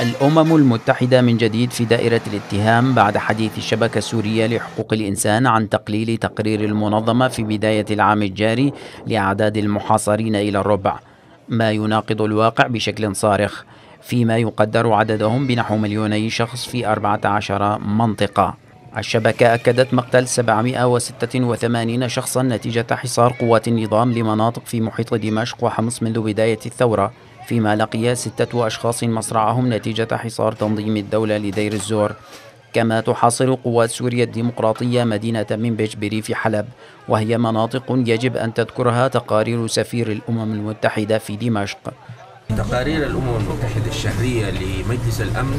الأمم المتحدة من جديد في دائرة الاتهام بعد حديث الشبكة السورية لحقوق الإنسان عن تقليل تقرير المنظمة في بداية العام الجاري لأعداد المحاصرين إلى الربع، ما يناقض الواقع بشكل صارخ، فيما يقدر عددهم بنحو 2 شخص في 14 منطقة. الشبكة أكدت مقتل 786 شخصا نتيجة حصار قوات النظام لمناطق في محيط دمشق وحمص منذ بداية الثورة، فيما لقي 6 أشخاص مصرعهم نتيجة حصار تنظيم الدولة لدير الزور. كما تحاصر قوات سوريا الديمقراطية مدينة منبج بريف حلب، وهي مناطق يجب أن تذكرها تقارير سفير الأمم المتحدة في دمشق. تقارير الأمم المتحدة الشهرية لمجلس الأمن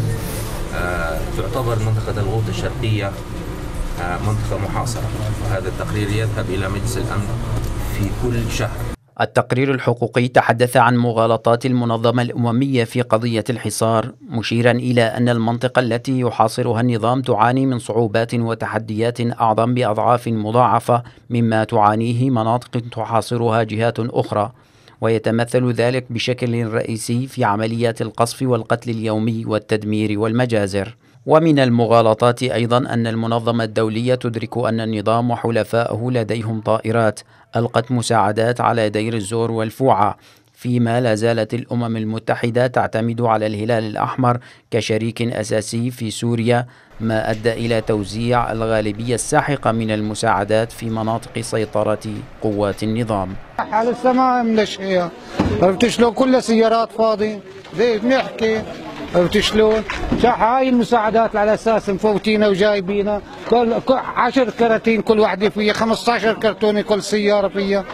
تعتبر منطقة الغوط الشرقية منطقة محاصرة، وهذا التقرير يذهب إلى مجلس الأمن في كل شهر. التقرير الحقوقي تحدث عن مغالطات المنظمة الأممية في قضية الحصار، مشيرا إلى أن المنطقة التي يحاصرها النظام تعاني من صعوبات وتحديات أعظم بأضعاف مضاعفة مما تعانيه مناطق تحاصرها جهات أخرى، ويتمثل ذلك بشكل رئيسي في عمليات القصف والقتل اليومي والتدمير والمجازر. ومن المغالطات أيضا أن المنظمة الدولية تدرك أن النظام وحلفائه لديهم طائرات ألقت مساعدات على دير الزور والفوعة، فيما لا زالت الأمم المتحدة تعتمد على الهلال الأحمر كشريك أساسي في سوريا، ما أدى إلى توزيع الغالبية الساحقة من المساعدات في مناطق سيطرة قوات النظام. على السماء ملشية بتشلون كل سيارات فاضي زي بنحكي بتشلون هاي المساعدات على اساس مفوتينا وجايبينا كل 10 كراتين كل واحدة فيها 15 كرتونة كل سيارة فيها.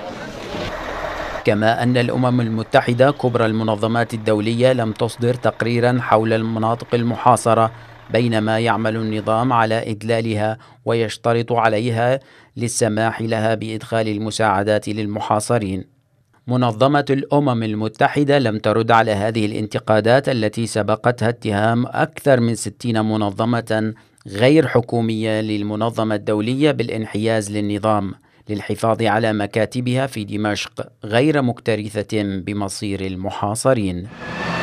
كما أن الأمم المتحدة كبرى المنظمات الدولية لم تصدر تقريرا حول المناطق المحاصرة، بينما يعمل النظام على إدلالها ويشترط عليها للسماح لها بإدخال المساعدات للمحاصرين. منظمة الأمم المتحدة لم ترد على هذه الانتقادات التي سبقتها اتهام أكثر من 60 منظمة غير حكومية للمنظمة الدولية بالانحياز للنظام للحفاظ على مكاتبها في دمشق غير مكترثة بمصير المحاصرين.